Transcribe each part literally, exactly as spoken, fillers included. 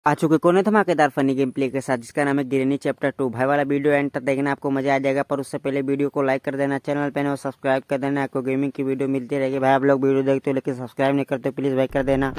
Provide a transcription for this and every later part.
आ चुके कोने धमाकेदार फनी गेम प्ले के साथ जिसका नाम है गिरनी चैप्टर टू। भाई वाला वीडियो एंड तक देखना, आपको मजा आ जाएगा। पर उससे पहले वीडियो को लाइक कर देना, चैनल पे और सब्सक्राइब कर देना। आपको गेमिंग की वीडियो मिलती रहेगी। भाई आप लोग वीडियो देखते हो लेकिन सब्सक्राइब नहीं करते, प्लीज भाई कर देना।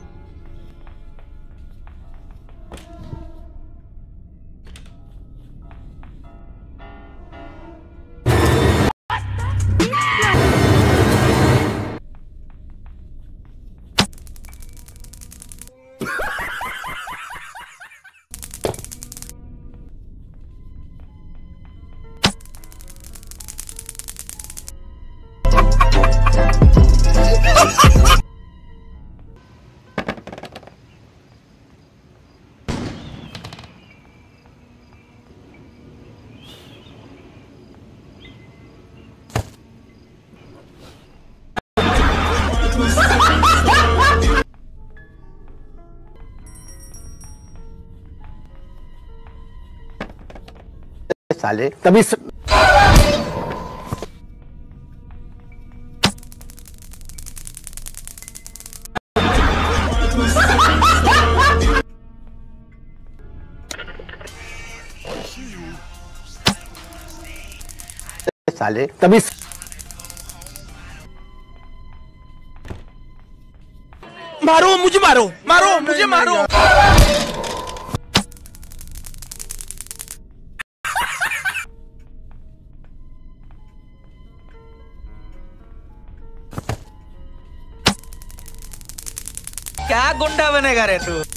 साले तभी स... साले तभी स... मारो मुझे, मारो मारो मुझे, मारो। क्या गुंडा बनेगा रे तू।